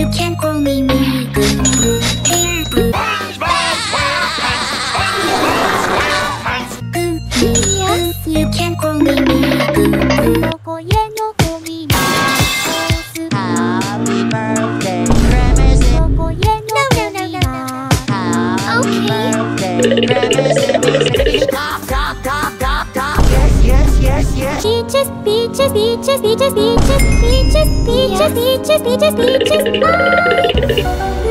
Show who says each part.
Speaker 1: can call me Miku.
Speaker 2: SpongeBob SquarePants! SpongeBob SquarePants!
Speaker 1: Yes, you can call me Miku.
Speaker 3: Happy birthday, Premise.
Speaker 1: No. Okay.
Speaker 3: Talk, talk, talk, talk, talk. Yes, yes, yes, yes.
Speaker 1: Peaches. Ah!